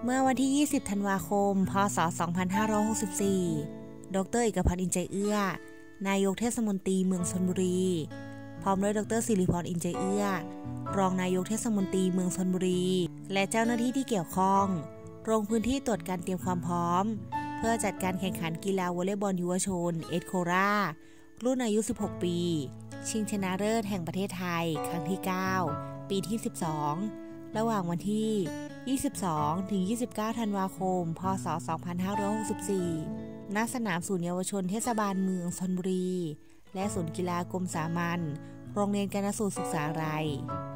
เมื่อวันที่ 20 ธันวาคม พ.ศ. 2564 ดร.เอกพันธ์ อินใจเอื้อ นายกเทศมนตรีเมืองชลบุรี พร้อมด้วยดร.ศิริพร อินใจเอื้อ รองนายกเทศมนตรีเมืองชลบุรี และเจ้าหน้าที่ที่เกี่ยวข้องลงพื้นที่ตรวจการเตรียมความพร้อมเพื่อจัดการแข่งขันกีฬาวอลเลย์บอลเยาวชนเอสโครารุ่นอายุ 16 ปี ชิงชนะเลิศแห่งประเทศไทยครั้งที่ 9 ปีที่ 12 ระหว่างวันที่ 22 ถึง 29 ธันวาคม พ.ศ. 2564 ณ สนามศูนย์เยาวชนเทศบาลเมืองชลบุรีและศูนย์กีฬากรมสามัญโรงเรียนกนสูตรศึกษาลัย